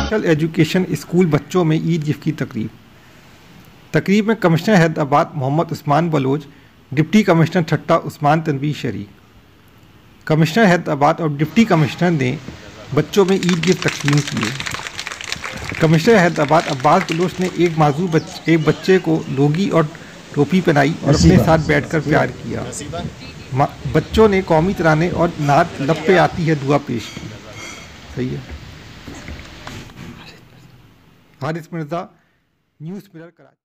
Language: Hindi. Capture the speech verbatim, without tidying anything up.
स्पेशल एजुकेशन स्कूल बच्चों में ईद गिफ्ट की तकरीब। तकरीब में commissioner Hyderabad Mohammad Usman Baloch, deputy commissioner Thatta Usman Tanveer शरीक। कमिश्नर हैदराबाद और डिप्टी कमिश्नर ने बच्चों में ईद गिफ्ट तकसीम किए। कमिश्नर हैदराबाद अब्बास बलोच ने एक माजूर बच्चे एक बच्चे को लोगी और टोपी पहनाई और अपने साथ बैठकर प्यार किया। बच्चों ने कौमी तराने और नात लब पे आती है दुआ पेश की। सही है। Haris Mirza, News Mirror, Karachi.